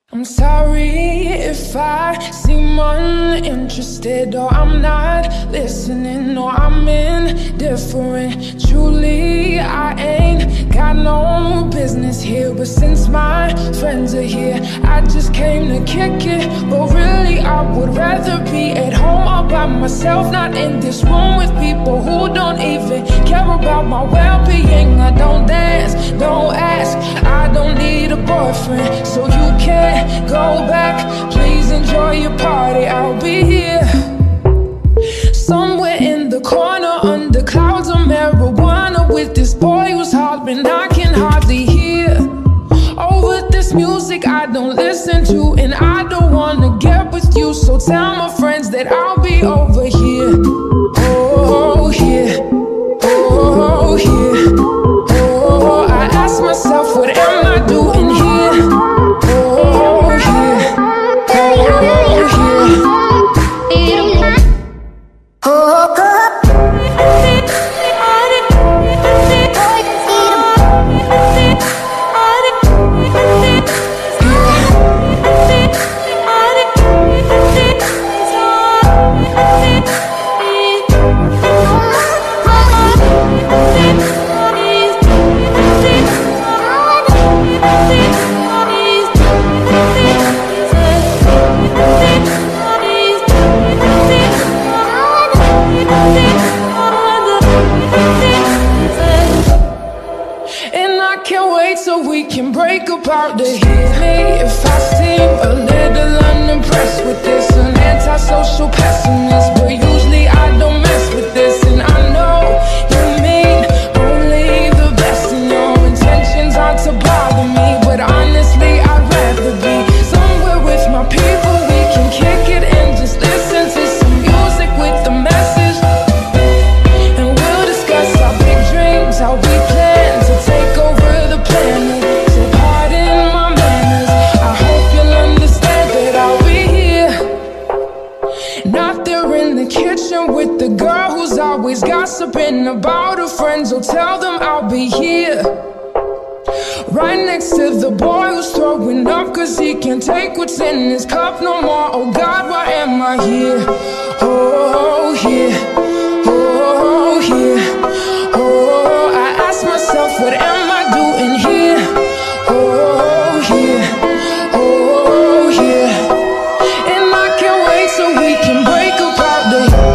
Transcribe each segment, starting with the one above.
I'm sorry if I seem uninterested, or I'm not listening, or I'm indifferent. Truly, I ain't got no business here, but since my friends are here, I just came to kick it. But really, I would rather be at home all by myself, not in this room with people who don't even care about my well-being. I don't dance, don't ask, I don't need a boyfriend, so you can't go back. Please enjoy your party, I'll be here somewhere in the corner under clouds of marijuana with this boy who's hollering I can hardly hear. Over this music I don't listen to, and I don't wanna get with you, so tell my friends that I'll be over here. Oh, here. Oh, here. Oh, I ask myself, what am I doing here? About to hit me if I seem a little unimpressed with this, an antisocial pessimist, but usually I don't mess with this. And I know you mean only the best, and your intentions aren't to bother me, but honestly I'd rather be somewhere with my people. We can kick it and just listen to some music with the message, and we'll discuss our big dreams, how we plan to take over the planet. With the girl who's always gossiping about her friends, oh, tell them I'll be here right next to the boy who's throwing up cause he can't take what's in his cup no more. Oh God, why am I here? Oh, here. Oh, here. Oh, I ask myself, what am I doing here? Oh, here. Oh, here. And I can't wait so we can break apart the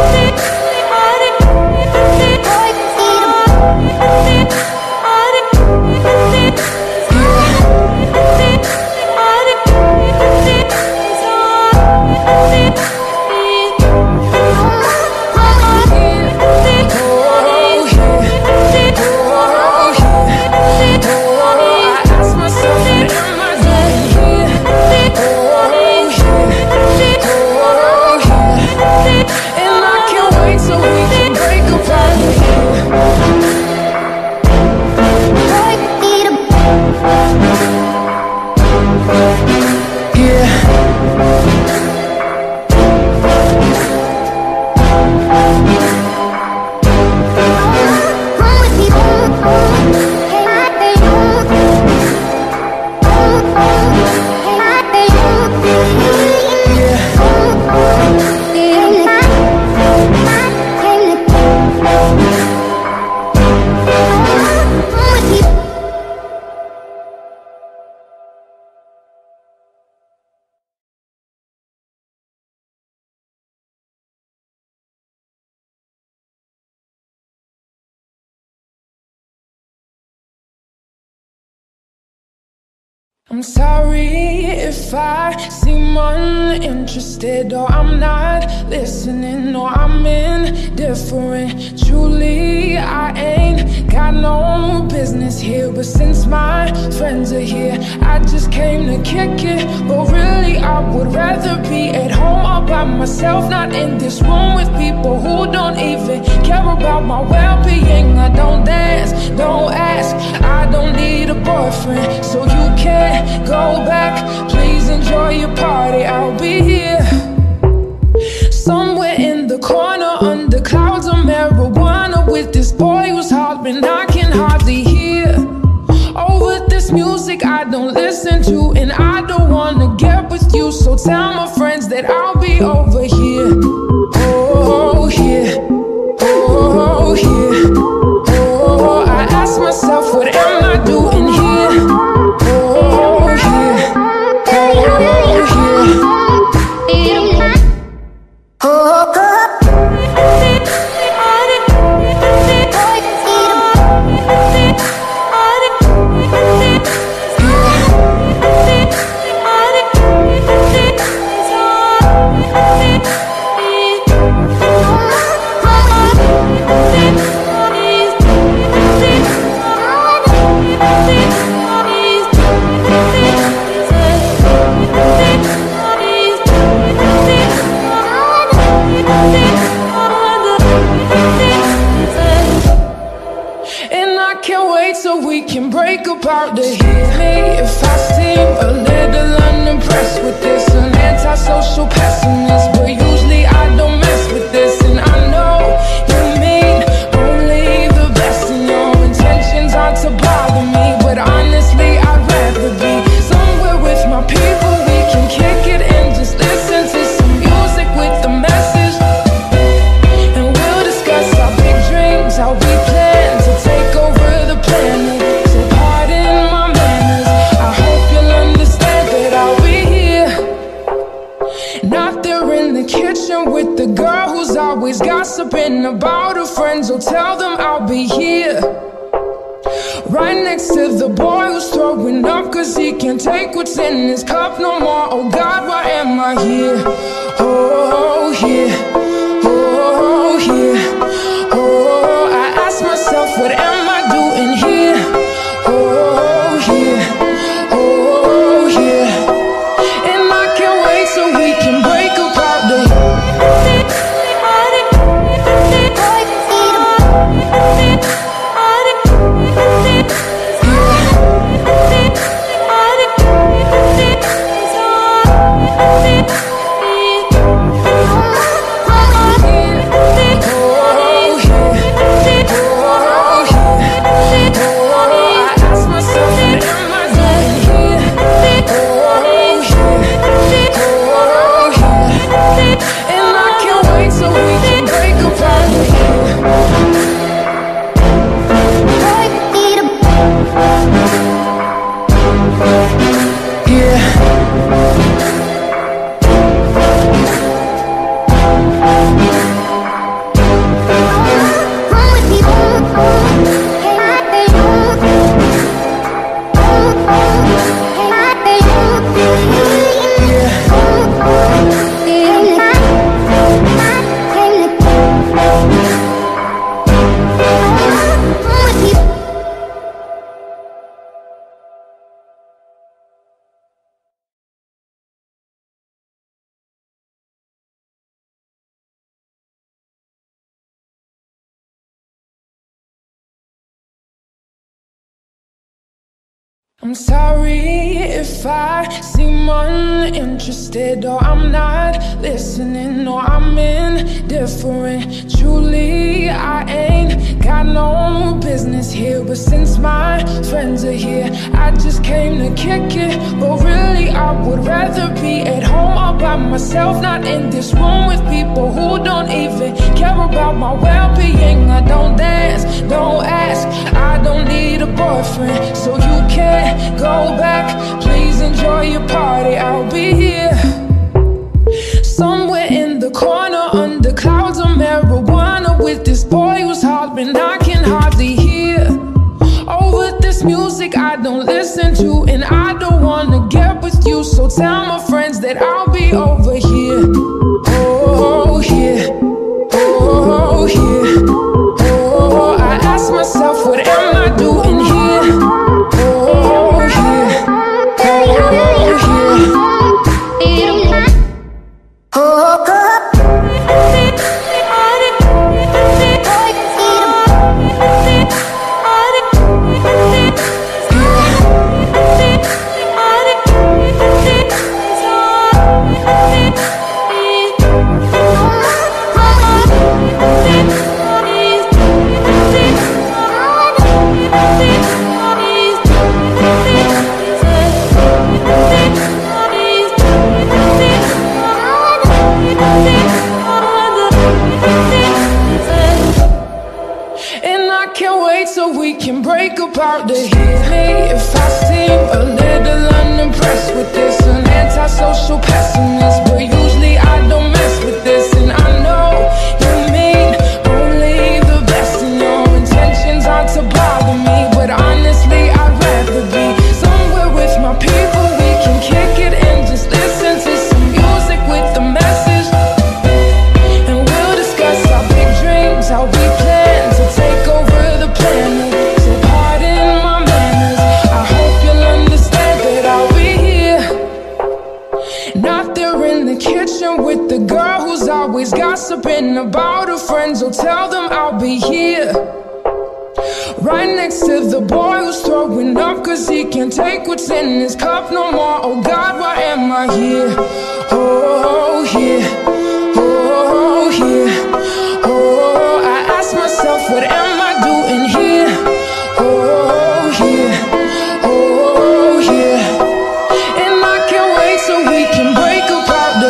I'm sorry if I seem uninterested, or I'm not listening, or I'm indifferent. Truly, I ain't got no business here, but since my friends are here, I just came to kick it. But really, I would rather be at home all by myself, not in this room with people who don't even care about my well-being. I don't dance, don't ask, I don't need a boyfriend, so you can't go back. Please enjoy your party, I'll be here somewhere in the corner under clouds of marijuana with this boy who's hollering I can hardly hear. Over this music I don't don't listen to, and I don't wanna get with you. So tell my friends that I'll be over here. Oh, here. Oh, here. Oh, I ask myself, what am I doing here? Oh, here. Oh, here. So we can break apart to hear me if I seem a little unimpressed with this. An antisocial pessimist, but usually I don't mess with this. And I know you mean only the best, and your intentions aren't to bother me. But honestly, I'd rather be somewhere with my people. We can kick it and just listen to some music with a message. And we'll discuss our big dreams, how we plan to take over the planet. So pardon my manners, I hope you'll understand that I'll be here. Not there in the kitchen with the girl who's always gossiping about her friends. So tell them I'll be here, right next to the boy who's throwing up cause he can't take what's in his cup no more. Oh God, why am I here? Oh, here. Oh, here. Oh, I ask myself, what am I doing here? Oh, here. Oh, here. And I can't wait so we can break apart the I'm sorry if I seem uninterested, or I'm not listening, or I'm indifferent. Truly, I ain't got no business here, but since my friends are here, I just came to kick it. But really, I would rather be at home all by myself, not in this room with people who don't even care about my well-being. I don't dance, don't ask, I don't need a boyfriend, so you can't go back. Please enjoy your party, I'll be here somewhere in the corner under clouds of marijuana with this boy who's hollering I can hardly hear. Over this music I don't listen to, and I don't wanna get with you. So tell my friends that I'll be over here. Oh, here. Oh, here. Oh, I ask myself, what am I doing here? Oh, here. Oh, here. Oh, can break apart to hear me. If I seem a little unimpressed with this, an antisocial pessimist, but usually I don't mess with this. And I know you mean only the best, and your intentions aren't to bother me, but honestly I'd rather be somewhere with my people. We can kick it and just listen to some music with a message, and we'll discuss our big dreams, how we plan to take over the planet. So pardon my manners, I hope you'll understand that I'll be here. Not there in the kitchen with the girl who's always gossiping about her friends. Oh, tell them I'll be here. Right next to the boy who's throwing up cause he can't take what's in his cup no more. Oh God, why am I here? Oh, here. Oh, here. Oh, I ask myself, what am I doing here? Oh, here. Oh, here. And I can't wait so we can break apart the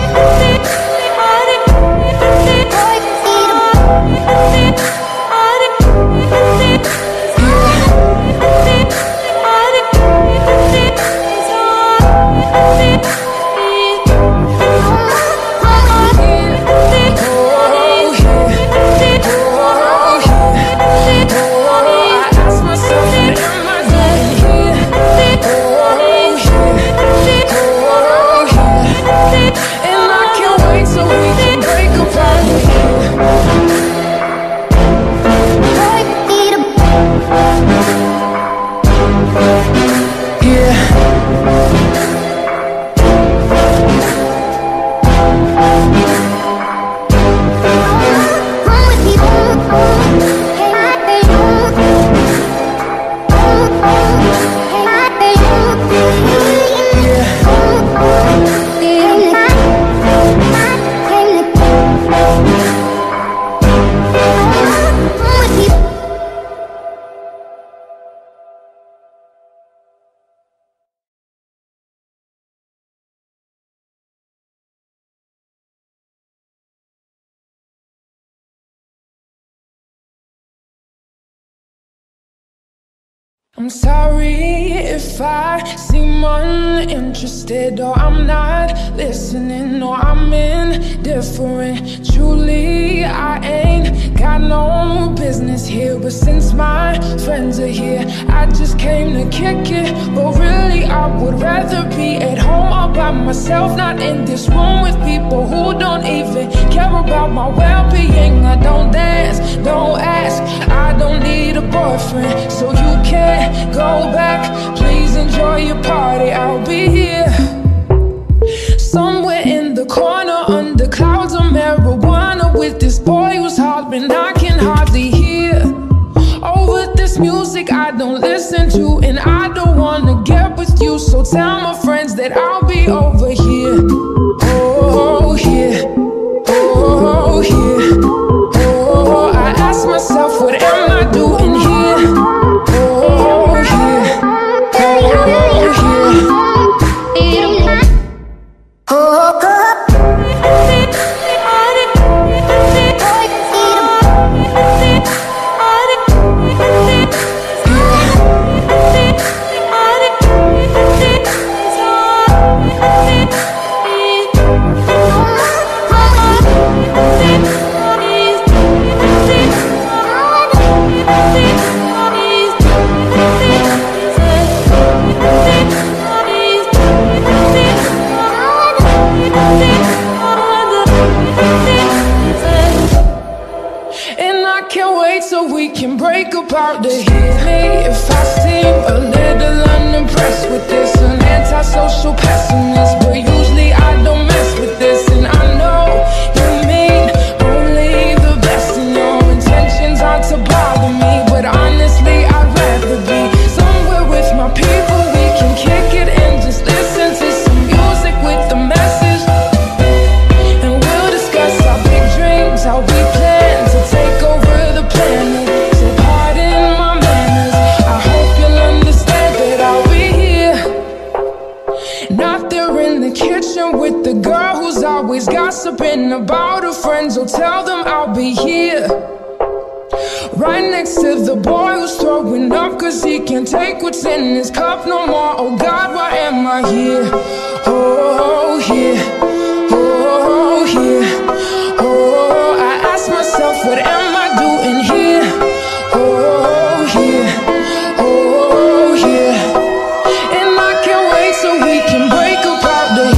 I'm sorry if I seem uninterested, or I'm not listening, or I'm indifferent. Truly, I ain't got no business here, but since my friends are here, I just came to kick it. But really, I would rather be at home all by myself, not in this room with people who don't even care about my well-being. I don't dance, don't ask, I don't need a boyfriend, so you can't go back. Please enjoy your party, I'll be here somewhere in the corner under clouds of marijuana with this boy who's hollering I can hardly hear. Over this music I don't listen to, and I don't wanna get with you, so tell my friends that I'll be over here. Oh, here. Oh, here. Oh, I ask myself, what am I doing here? Oh, here. Oh, here. So we can break apart to hear me. If I seem a little unimpressed with this, an antisocial pessimist, but usually I don't mess with this. And I know you mean only the best, and your intentions aren't to bother me, but honestly I'd rather be somewhere with my people. We can kick it and just listen to some music with a message, and we'll discuss our big dreams, how we plan to take over the planet. So pardon my manners, I hope you'll understand that I'll be here. Not there in the kitchen with the girl who's always gossiping about her friends. Oh, tell them I'll be here. Right next to the boy who's throwing throwing up cause he can't take what's in his cup no more. Oh God, why am I here? Oh, here. Oh, here. Oh, I ask myself, what am I doing here? Oh, here. Oh, here. And I can't wait so we can break apart the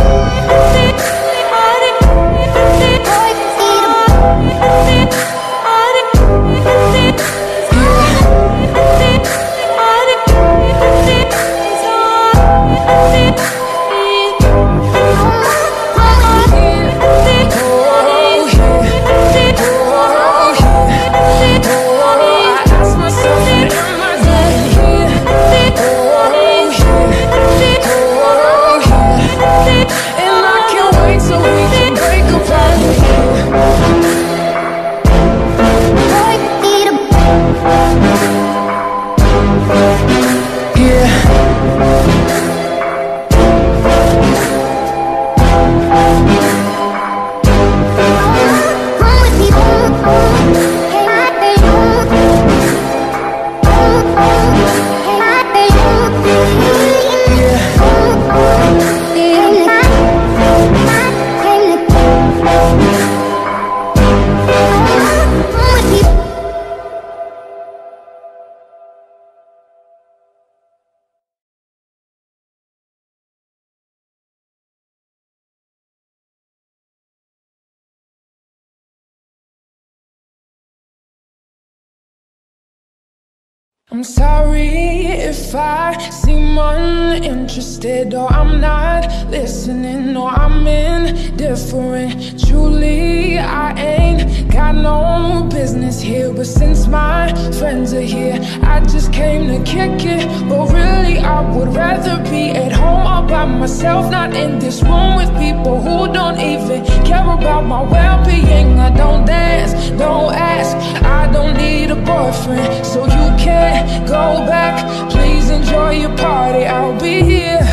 I'm sorry if I seem uninterested, or I'm not listening, or I'm indifferent. Truly, I ain't got no business here, but since my friends are here, I just came to kick it. But really, I would rather be at home all by myself, not in this room with people who don't even care about my well-being. I don't dance, don't ask, I don't need a boyfriend, so you can't go back. Please enjoy your party, I'll be here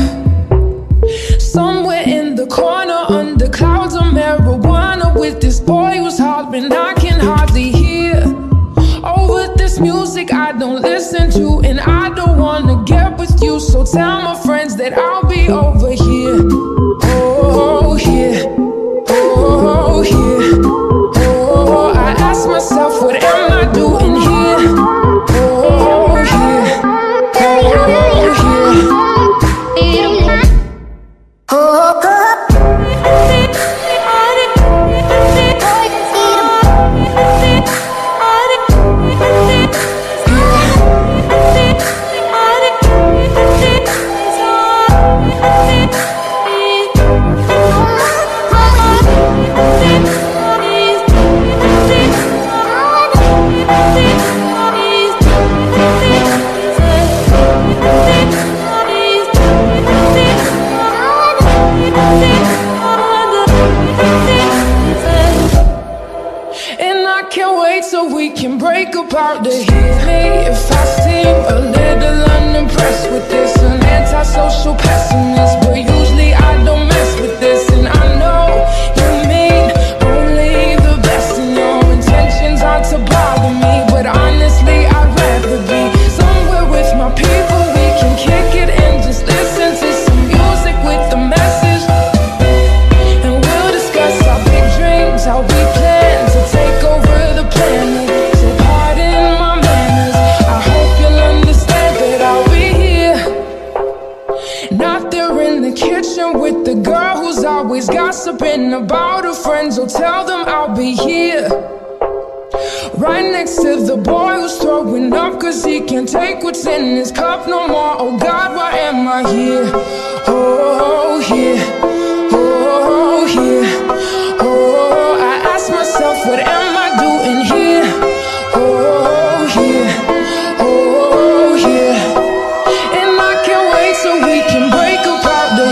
somewhere in the corner under clouds of marijuana with this boy who's hollering I can hardly hear. Over this music I don't listen to, and I don't wanna get with you, so tell my friends that I'll be over here. Oh, here. Oh, here. Oh, I ask myself, what am I doing here? Oh, here. Oh, here. So we can break apart the heat. Me if I seem a little unimpressed with this, an antisocial pessimist, but usually I don't mess with this. And I know you mean only the best, and your intentions aren't to bother me, but honestly I'd rather be somewhere with my people. We can kick it and just listen to some music with the message, and we'll discuss our big dreams, how we plan to take over the planet. So pardon my manners, I hope you'll understand that I'll be here, not there in the kitchen with the girl who's always gossiping about her friends. So tell them I'll be here, right next to the boy who's throwing up cause he can't take what's in his cup no more. Oh God, why am I here? Oh, here. Oh, here. Oh, I ask myself, what am I doing here? Oh, here. Oh, here. And I can't wait so we can break apart the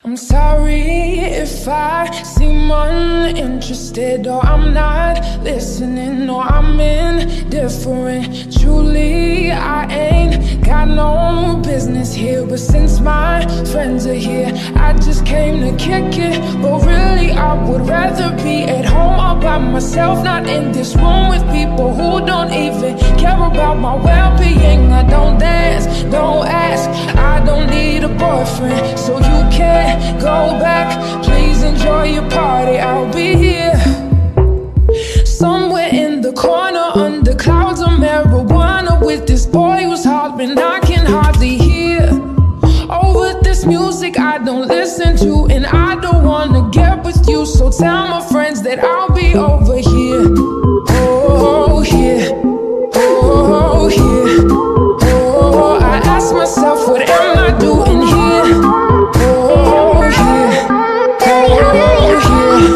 I'm sorry if I seem uninterested, or I'm not listening, or I'm indifferent. Truly, I ain't got no business here, but since my friends are here, I just came to kick it. But really, I would rather be at home all by myself, not in this room with people who don't even care about my well-being. I don't dance, don't ask, I don't need a boyfriend, so you can't go back. Please enjoy your party, I'll be here somewhere in the corner under clouds of marijuana with this boy who's hollering I can hardly hear. Over this music I don't listen to, and I don't wanna get with you, so tell my friends that I'll be over here. Oh, here. Oh, here. Oh, I ask myself, what am I doing here? Oh, here. Oh, here.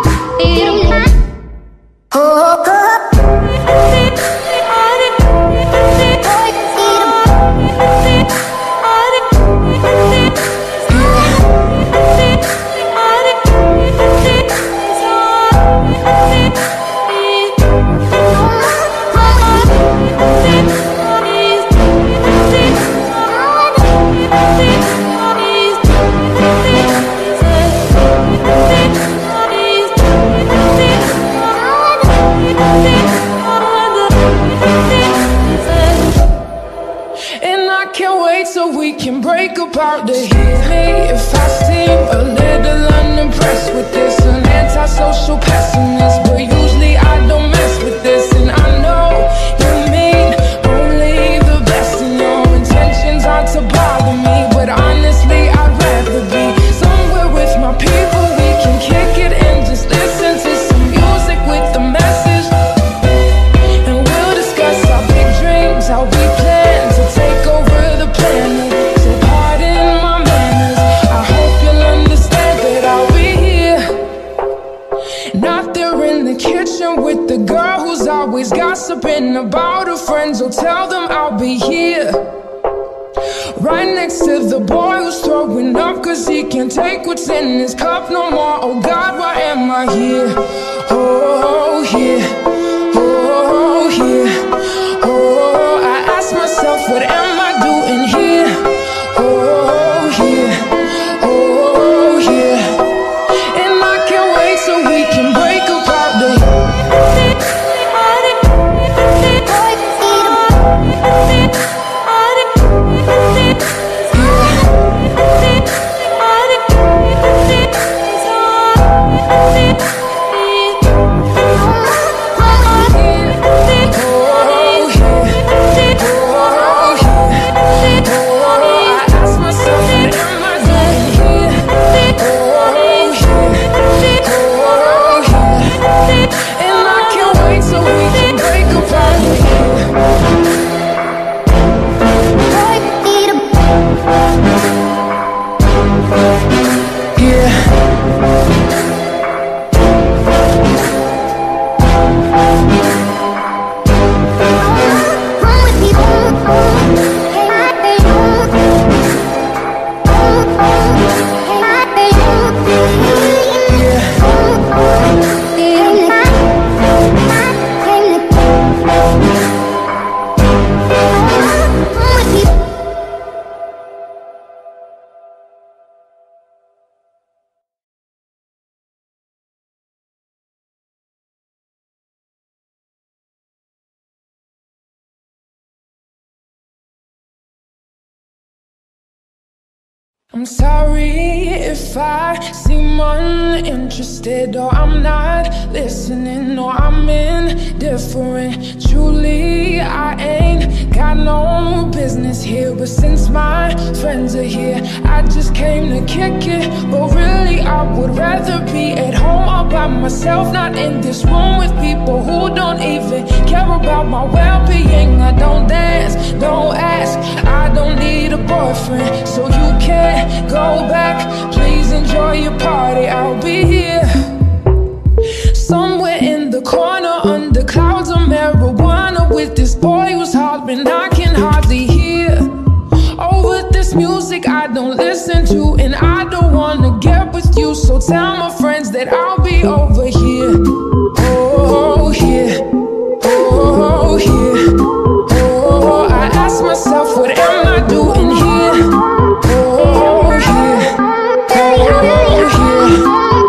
So we can break apart to hear me if I seem a little unimpressed with this, an antisocial pessimist, but usually I don't mess with this. And I know you mean only the best, and your intentions aren't to bother me, but honestly I'd rather be somewhere with my people. We can kick it and just listen to some music with a message, and we'll discuss our big dreams, how we plan to take over the planet. So pardon my manners, I hope you'll understand that I'll be here, not there in the kitchen with the girl who's always gossiping about her friends. Oh, tell them I'll be here, right next to the boy who's throwing up cause he can't take what's in his cup no more. Oh God, why am I here? Oh, here. Oh, here. Oh, I ask myself, what am I doing here? Oh, here. Oh, here. And I can't wait so we can break apart the I'm sorry if I seem uninterested, or I'm not listening, or I'm indifferent. Truly, I ain't got no business here, but since my friends are here, I just came to kick it. But really, I would rather be at home all by myself, not in this room with people who don't even care about my well-being. I don't dance, don't ask, I don't need a boyfriend, so you can't go back. Please enjoy your party, I'll be here somewhere in the corner under clouds of marijuana with this boy who's hollering I can hardly hear. Over this music I don't listen to, and I don't want you, so tell my friends that I'll be over here. Oh, here. Oh, here. Oh, I ask myself, what am I doing here? Oh, here. Oh, here.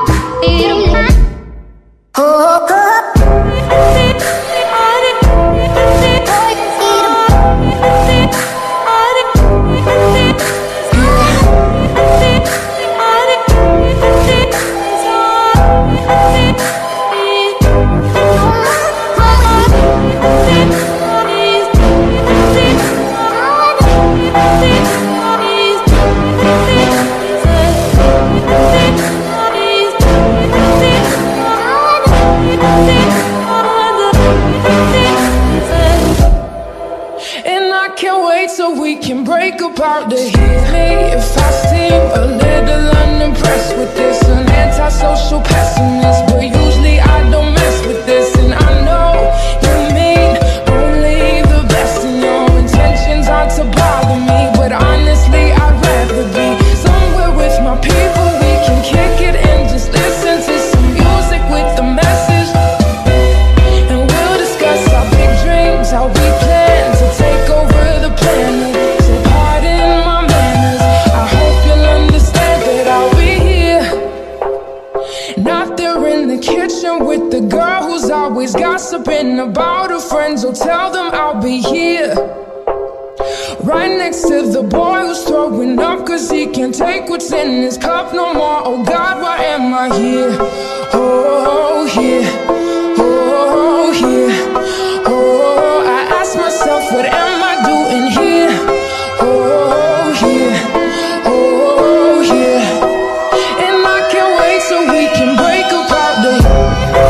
So we can break apart to hear me if I seem a little unimpressed with this. An antisocial pessimist, but usually I don't mess with this. And I know you mean only the best, and your intentions aren't to bother me. But honestly, I'd rather be somewhere with my people. We can kick it and just listen to some music with a message. And we'll discuss our big dreams, how we plan to take over the planet. So pardon my manners, I hope you'll understand that I'll be here. Not there in the kitchen with the girl who's always gossiping about her friends. So tell them I'll be here, right next to the boy who's throwing up cause he can't take what's in his cup no more. Oh God, why am I here? Oh, here. Oh, here. Oh, I ask myself, what am I doing here? Oh, here. Oh, here. And I can't wait so we can break apart the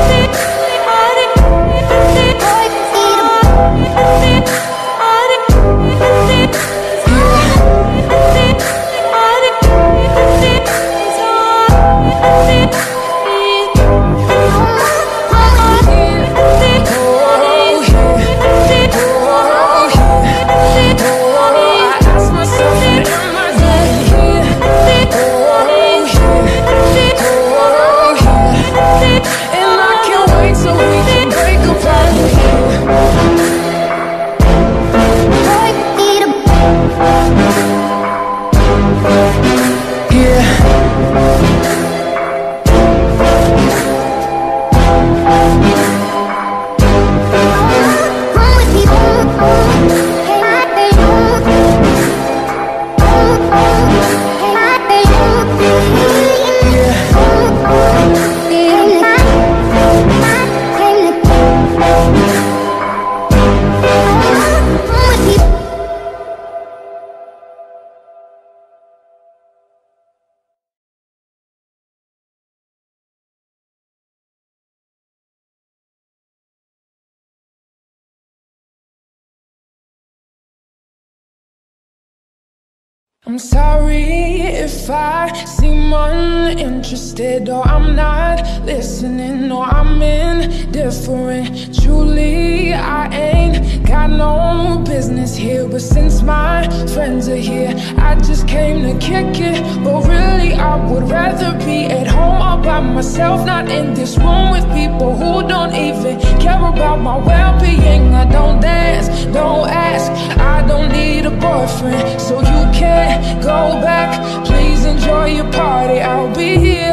I'm sorry if I seem uninterested, or I'm not listening, or I'm indifferent. Truly, I ain't got no business here, but since my friends are here, I just came to kick it. But really, I would rather be at home all by myself, not in this room with people who don't even care about my well-being. I don't dance, don't ask, I don't need a boyfriend, so you can't go back. Please enjoy your party, I'll be here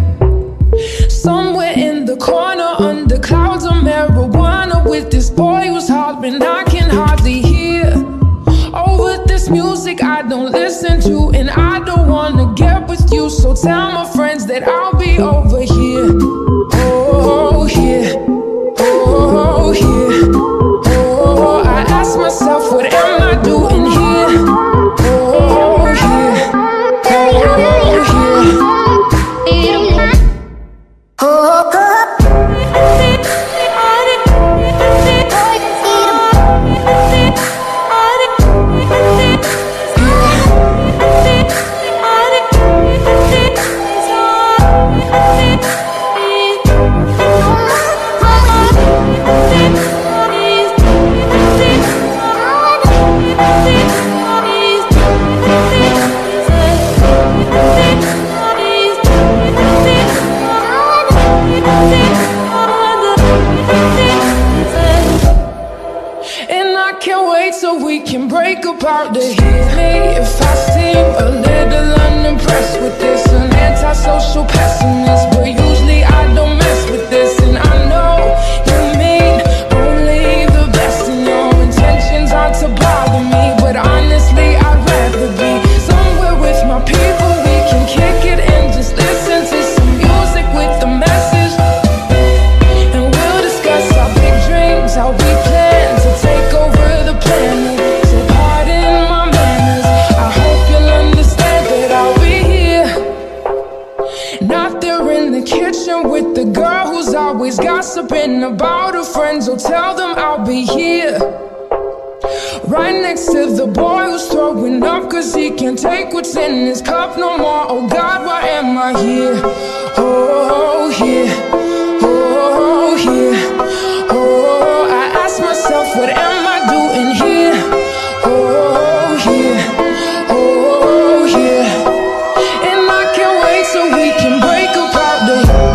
somewhere in the corner under clouds of marijuana with this boy who's hollering I can hardly hear. Over this music I don't listen to, and I don't wanna get with you, so tell my friends that I'll be over here. Oh, here. Oh, here. Oh, I ask myself, what am I doing here? Oh, here. Oh, here. up, cause he can't take what's in his cup no more. Oh God, why am I here? Oh, here. Oh, here. Oh, I ask myself, what am I doing here? Oh, here. Oh, here. And I can't wait so we can break apart the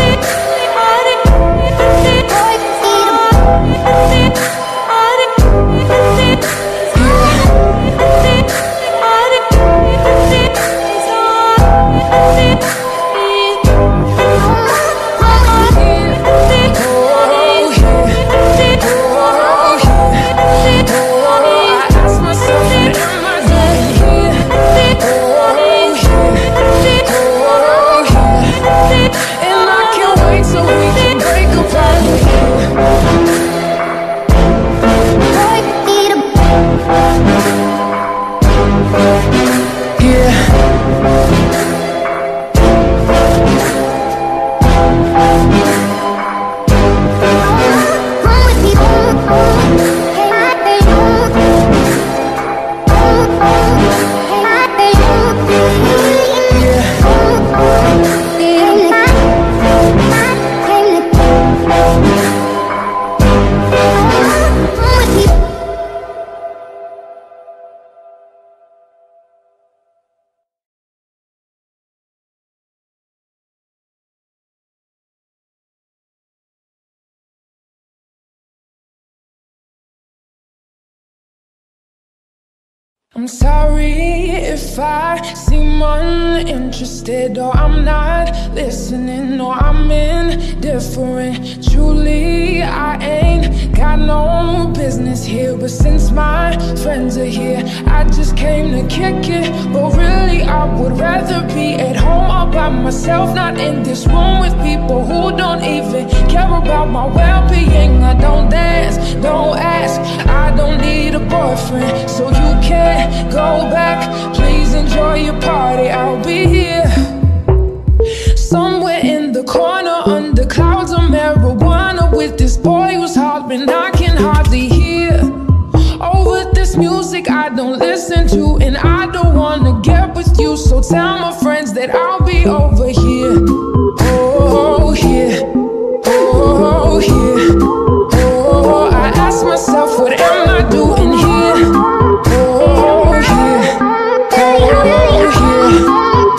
I'm sorry if I seem uninterested, or I'm not listening, or I'm indifferent. Truly, I ain't got no business here, but since my friends are here, I just came to kick it. But really, I would rather be at home all by myself, not in this room with people who don't even care about my well-being. I don't dance, don't ask, I don't need a boyfriend, so you can't go back. Please enjoy your party, I'll be here somewhere in the corner under clouds of marijuana with this boy who's hollering I can hardly hear. Over this music I don't listen to, and I don't wanna get with you, so tell my friends that I'll be over here. Oh, here. Oh, here. Oh, I ask myself, what am I doing here? Oh, here. Oh, here.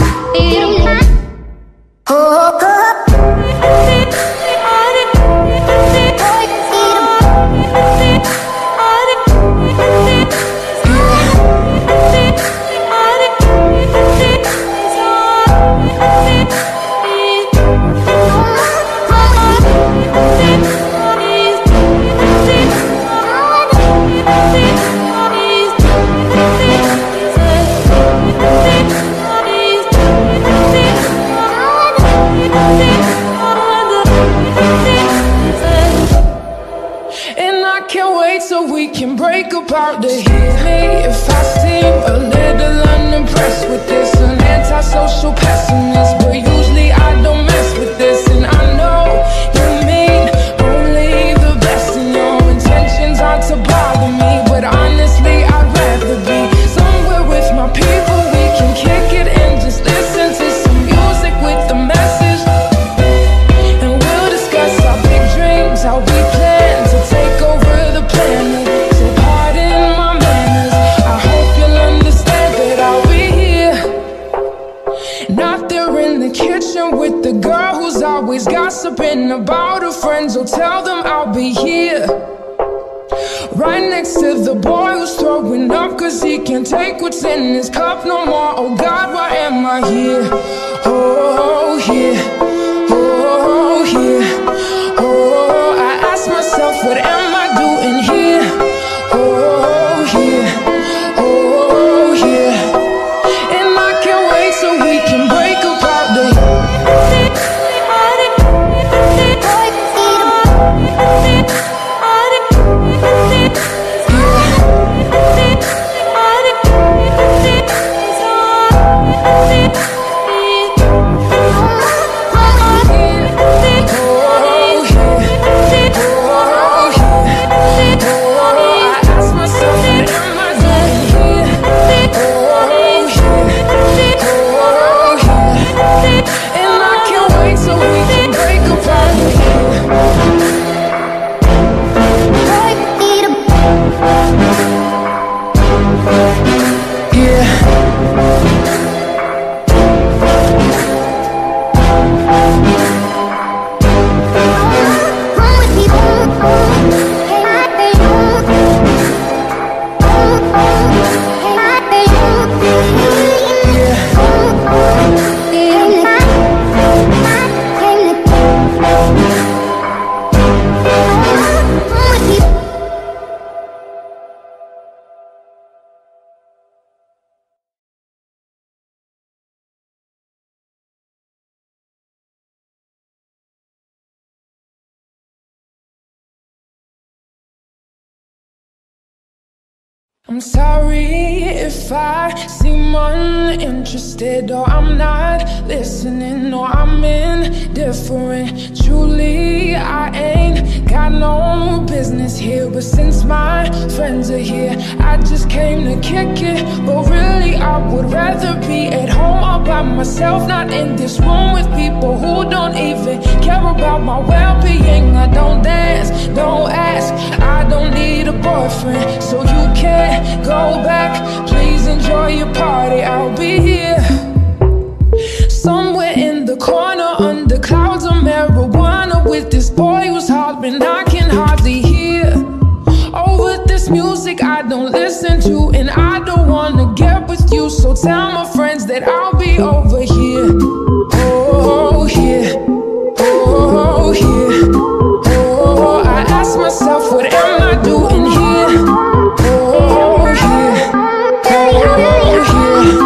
So we can break apart the hear me if I seem a little unimpressed with this, an antisocial pessimist, but usually I don't mess with this. And I know you mean only the best, and your intentions aren't to bother me, but honestly I'd rather be somewhere with my people. We can kick it and just listen to some music with a message, and we'll discuss our big dreams, how we plan to take over the planet. So pardon my manners, I hope you'll understand that I'll be here, not there in the kitchen with the girl who's always gossiping about her friends. So tell them I'll be here, right next to the boy who's throwing up cause he can't take what's in his cup no more. Oh God, why am I here? Oh, here. Oh, here. Oh, I ask myself, what am I doing here? Oh, here. Oh, here. And I can't wait so we can break apart the I'm sorry if I seem uninterested, or I'm not listening, or I'm indifferent. Truly, I ain't got no business here, but since my friends are here, I just came to kick it. But really, I would rather be at home all by myself, not in this room with people who don't even care about my well-being. I don't dance, don't ask, I don't need a boyfriend, so you can't go back. Please enjoy your party, I'll be here somewhere in the corner under clouds of marijuana with this boy who's hollering I can hardly hear. Over this music I don't listen to, and I don't wanna get with you, so tell my friends that I'll be over here. Oh, here. Oh, here. Oh, I ask myself, what am I doing here? Oh, here. Oh, here.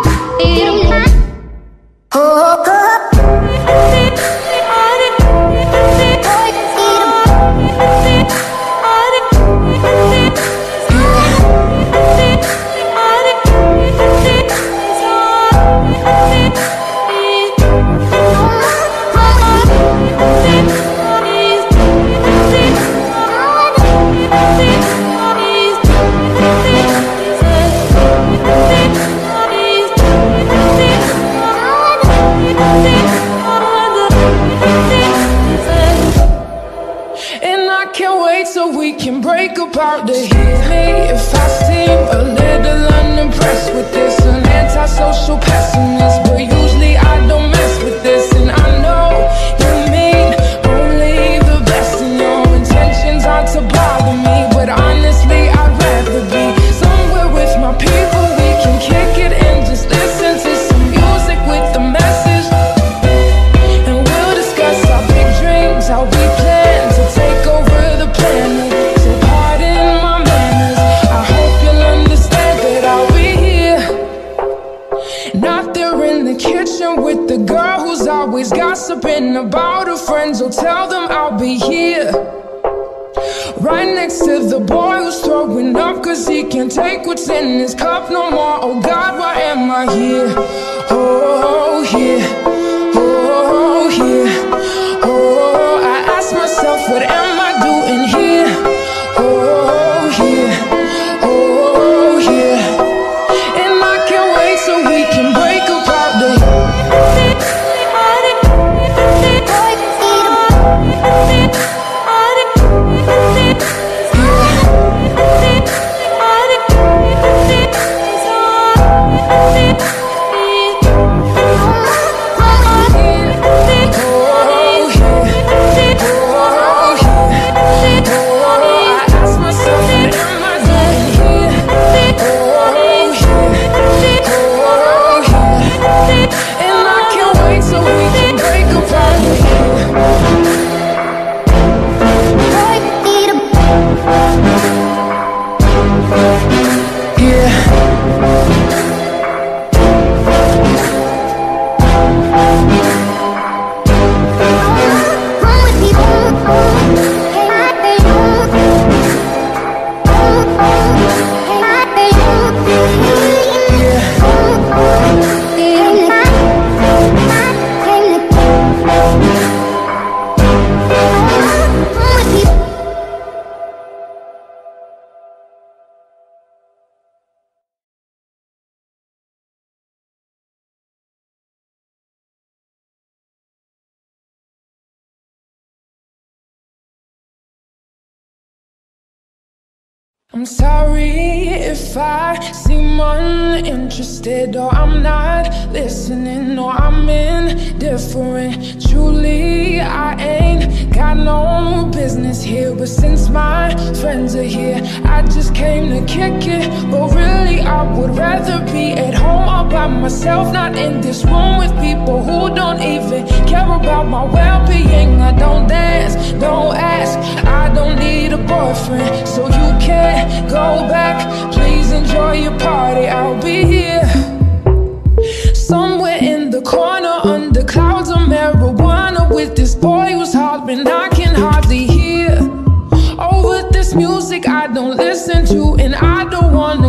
So we can break apart to hear me if I seem a little unimpressed with this, an antisocial pessimist, but usually I don't mess with this. And I know you mean only the best, and your intentions aren't to bother me, but honestly I'd rather be somewhere with my people. We can kick it and just listen to some music with the message, and we'll discuss our big dreams, how we plan to take over the planet. So pardon my manners, I hope you'll understand that I'll be here, not there in the kitchen with the girl who's always gossiping about her friends. So tell them I'll be here, right next to the boy who's throwing up cause he can't take what's in his cup no more. Oh God, why am I here? Oh, here. Oh, here. Oh, I ask myself, what am I doing here? Oh, here. Oh, here. And I can't wait so we can break apart the I'm sorry if I seem uninterested, or I'm not listening, or I'm indifferent. Truly, I ain't got no business here, but since my friends are here, I just came to kick it. But really, I would rather be at home all by myself, not in this room with people who don't even care about my well-being. I don't dance, don't ask, I don't need a boyfriend, so you can't go back. Please enjoy your party, I'll be here somewhere in the corner under clouds of marijuana with this boy who's hollering I can hardly hear. Over this music I don't listen to, and I don't want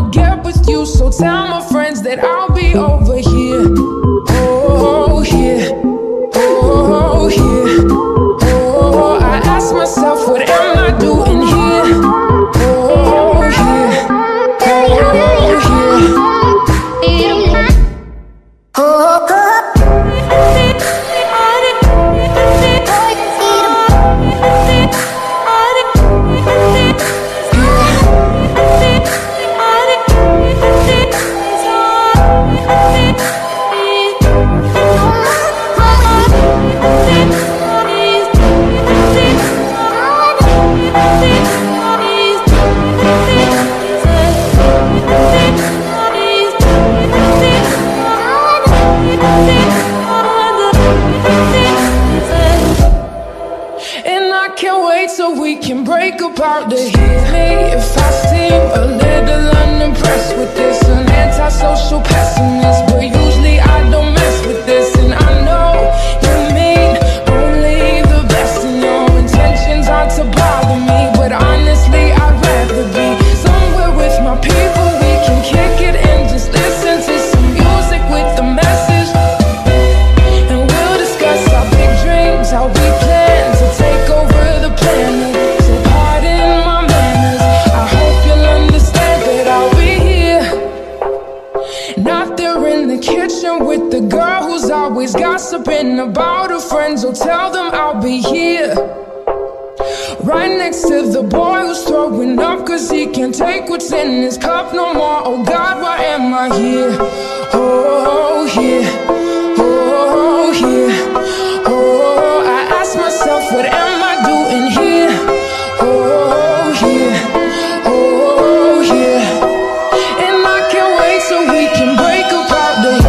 you, so tell my friends that I'll be over here. Oh, here. Oh, here. Oh, I ask myself, what am I doing here? Oh, here. Oh, here. So we can break apart the hit me if I seem a little unimpressed with this, an antisocial pessimist, but usually I don't mess with this. And I know you mean only the best, and your intentions aren't to bother me, but honestly I'd rather be somewhere with my people. We can kick it and just listen to some music with a message, and we'll discuss our big dreams, how we plan to take over the planet. So pardon my manners, I hope you'll understand that I'll be here. Not there in the kitchen with the girl who's always gossiping about her friends. Oh, tell them I'll be here, right next to the boy who's throwing up cause he can't take what's in his cup no more. Oh God, why am I here? Oh, here. Oh, here. Oh, I ask myself, what am I doing here? Oh, here. Oh, here. And I can't wait so we can break apart the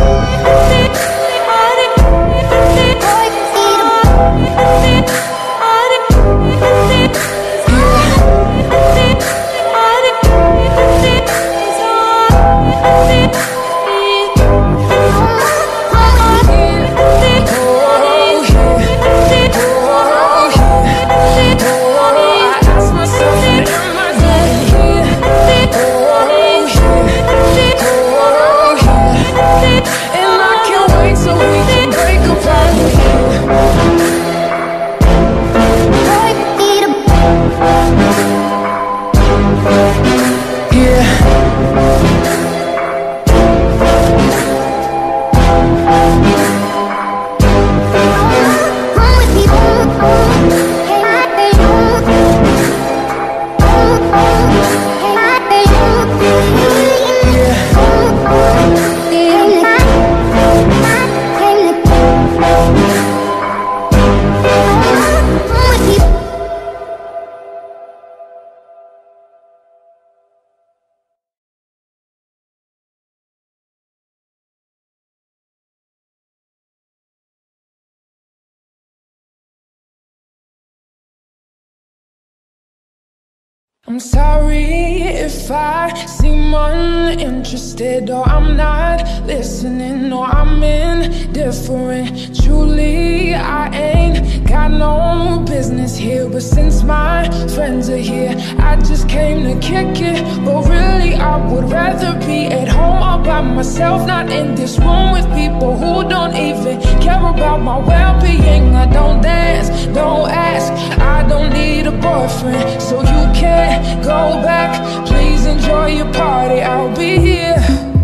I'm sorry if I seem uninterested, or I'm not listening, or I'm indifferent. Truly, I ain't got no business here, but since my friends are here, I just came to kick it. But really, I would rather be at home all by myself, not in this room with people who don't even care about my well-being. I don't dance, don't ask, I don't need a boyfriend, so you can't go back. Please enjoy your party, I'll be here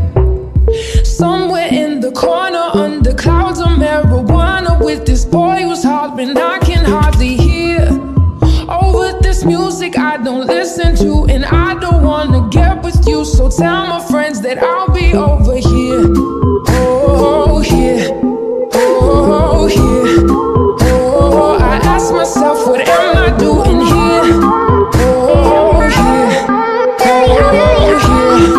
somewhere in the corner under clouds of marijuana with this boy who's hollering I can hardly hear. Over this music I don't listen to, and I don't wanna get with you, so tell my friends that I'll be over here. Oh, here. Oh, here. Oh, I ask myself, what am I doing here? Oh, here. Oh, here.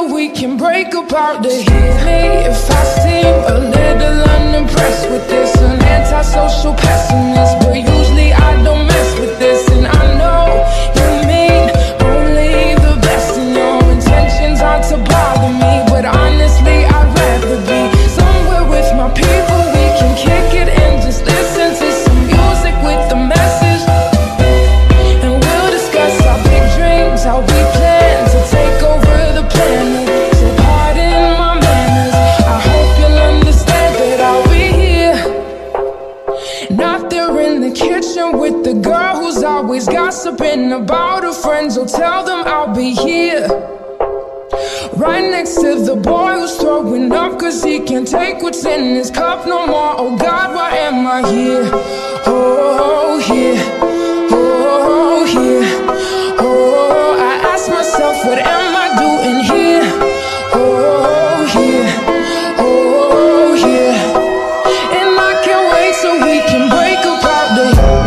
so we can break apart. To hear me if I seem a little unimpressed with this, an antisocial pessimist, but usually I don't mess with this. And I know you mean only the best, and your intentions aren't to bother me, but honestly I'd rather be somewhere with my people. We can kick it and just listen to some music with a message, and we'll discuss our big dreams, how we plan to take over the planet. So pardon my manners, I hope you'll understand that I'll be here. Not there in the kitchen with the girl who's always gossiping about her friends. So tell them I'll be here, right next to the boy who's throwing up cause he can't take what's in his cup no more. Oh God, why am I here? Oh, here. Oh, here. Oh, I ask myself, what am I doing here? Oh, here. Oh, here. And I can't wait so we can break apart the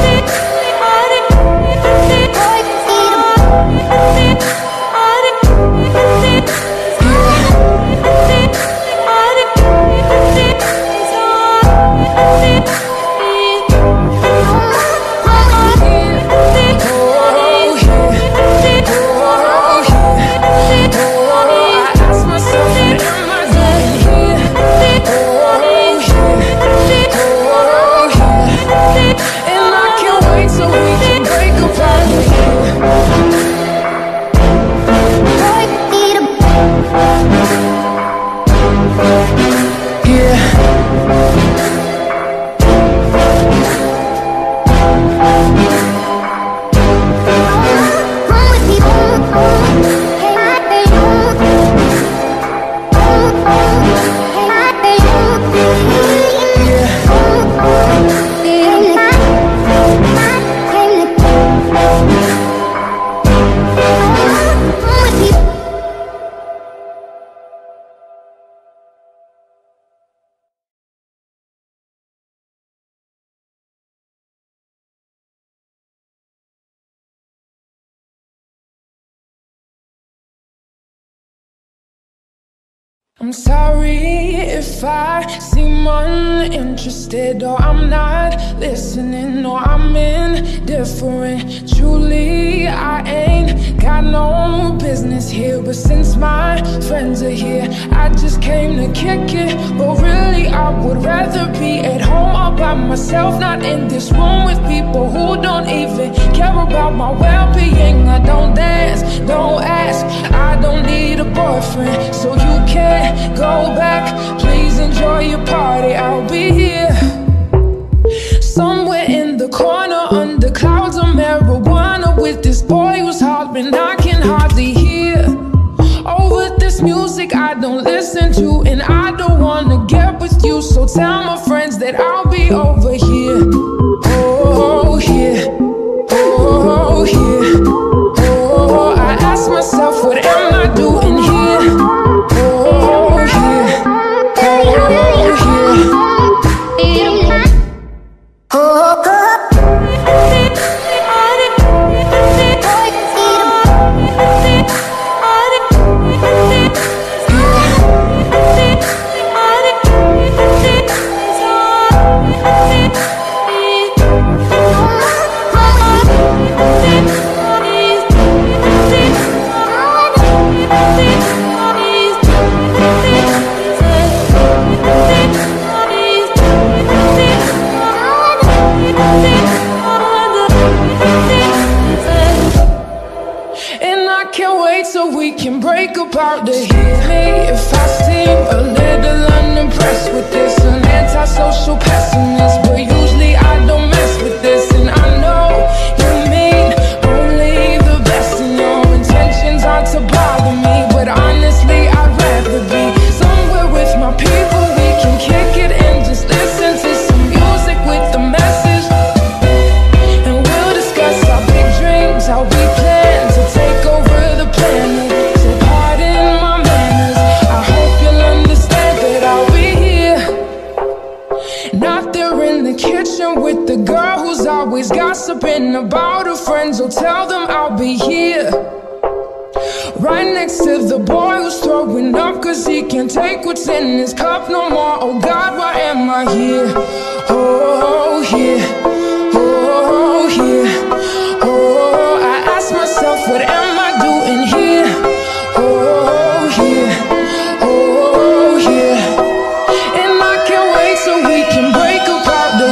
I'm sorry if I seem uninterested, or I'm not listening, or I'm indifferent. Truly, I ain't got no business here, but since my friends are here, I just came to kick it. But really, I would rather be at home all by myself, not in this room with people who don't even care about my well-being. I don't dance, don't ask, I don't need a boyfriend, so you can't go back. Please enjoy your party, I'll be here somewhere in the corner under clouds of marijuana with this boy who's hollering I can hardly hear. Over this music I don't listen to, and I don't wanna get with you, so tell my friends that I'll be over here. Oh, here. Oh, here. Oh, I ask myself, what am I doing here? Oh, here. Oh, here. So we can break apart. To hear me if I seem a little unimpressed with this, an antisocial pessimist, but usually I don't mess with this. And I know you mean only the best, and your intentions aren't to bother me, but honestly I'd rather be somewhere with my people. We can kick it and just listen to some music with a message, and we'll discuss our big dreams, how we plan to take over the planet. So pardon my manners, I hope you'll understand that I'll be here, not there in the kitchen with the girl who's always gossiping about her friends. So tell them I'll be here, Right next to the boy who's throwing up 'cause he can't take what's in his cup no more. Oh God, why am I here? Oh, here. Oh, here. Oh, I ask myself, what am I doing here? Oh, here. Oh, here. And I can't wait so we can break apart the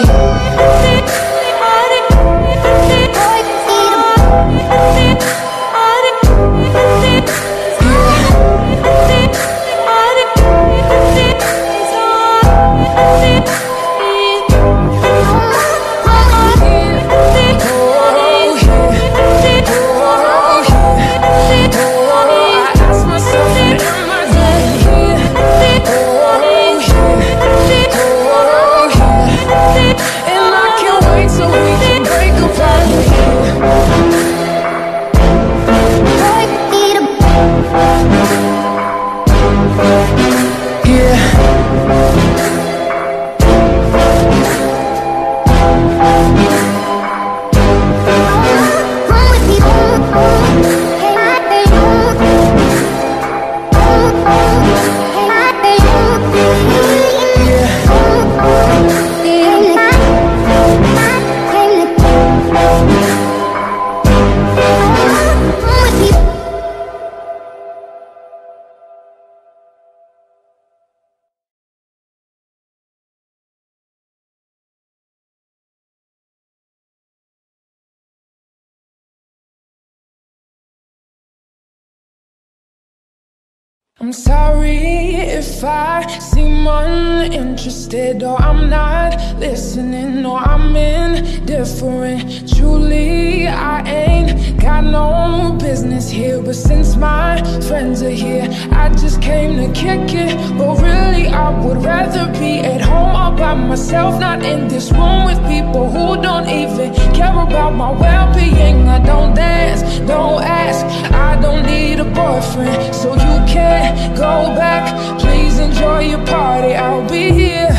I'm sorry if I seem uninterested, or I'm not listening, or I'm indifferent. Truly, I ain't got no business here, but since my friends are here, I just came to kick it. But really, I would rather be at home all by myself, not in this room with people who don't even care about my well-being. I don't dance, don't ask, I don't need a boyfriend, so you can't go back. Please enjoy your party, I'll be here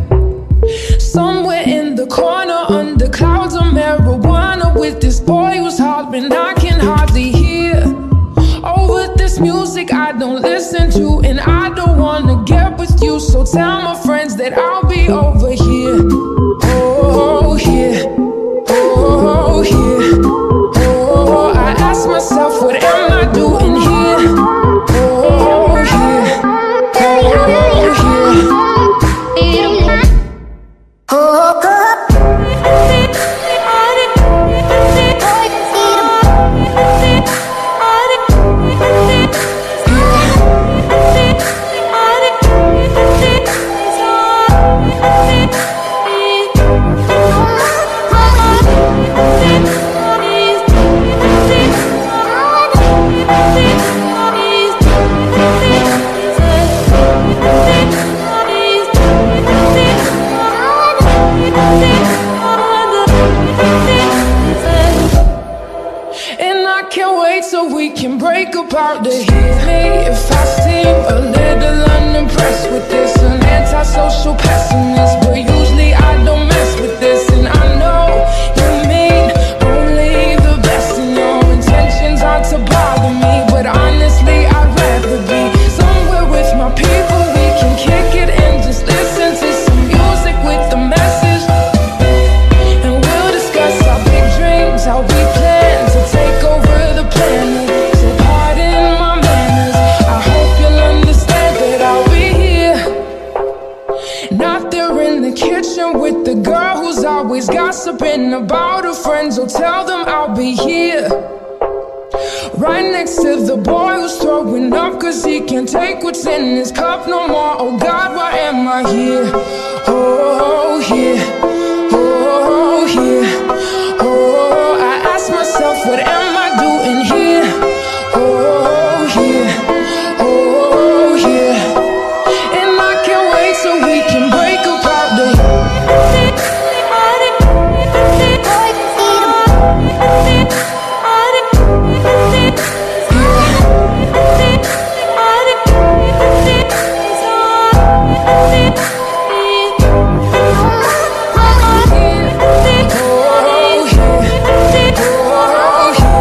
somewhere in the corner under clouds of marijuana with this boy who's hollering I can hardly hear. Over this music I don't listen to, and I don't wanna get with you, so tell my friends that I'll be over here. Oh, here. Oh, here. Oh, I ask myself, what am I doing here? Oh, here. Oh, here. So we can break apart the heat. Me if I seem a little unimpressed with this, an antisocial pessimist, but usually I don't mess with this. And I know you mean only the best, and your intentions aren't to bother me, but honestly I'd rather be somewhere with my people. We can kick it and just listen to some music with the message, and we'll discuss our big dreams, how we plan to take over the planet. So pardon my manners, I hope you'll understand that I'll be here, not there in the kitchen with the girl who's always gossiping about her friends. So tell them I'll be here, right next to the boy who's throwing up 'cause he can't take what's in his cup no more. Oh God, why am I here? Oh, here. Oh, here. Oh, I ask myself, what am I doing here? Oh, here. Oh, here. And I can't wait so we can break apart the oh, here.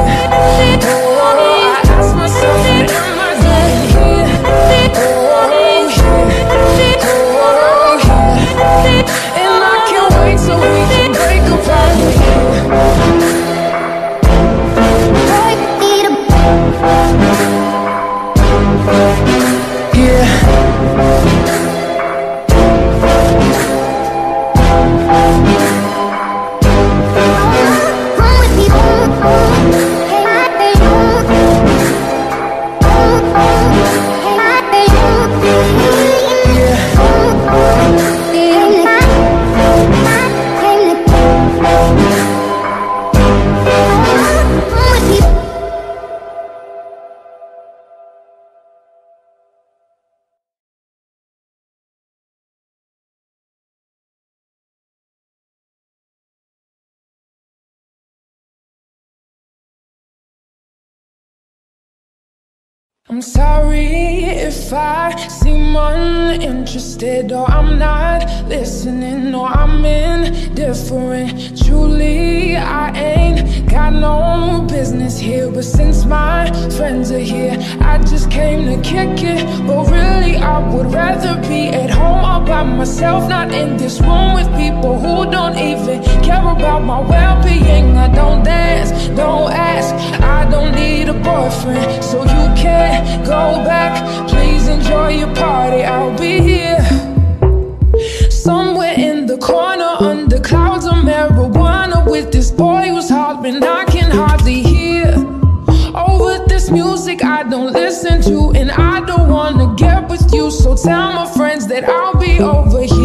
I'm sorry if I seem uninterested, or I'm not listening, or I'm indifferent. Truly, I ain't got no business here, but since my friends are here, I just came to kick it. But really, I would rather be at home all by myself, not in this room with people who don't even care about my well-being. I don't dance, don't ask, I don't need a boyfriend, so you can't go back. Please enjoy your party, I'll be here somewhere in the corner under clouds of marijuana with this boy who's hollering I can hardly hear. Over this music I don't listen to, and I don't wanna get with you, so tell my friends that I'll be over here.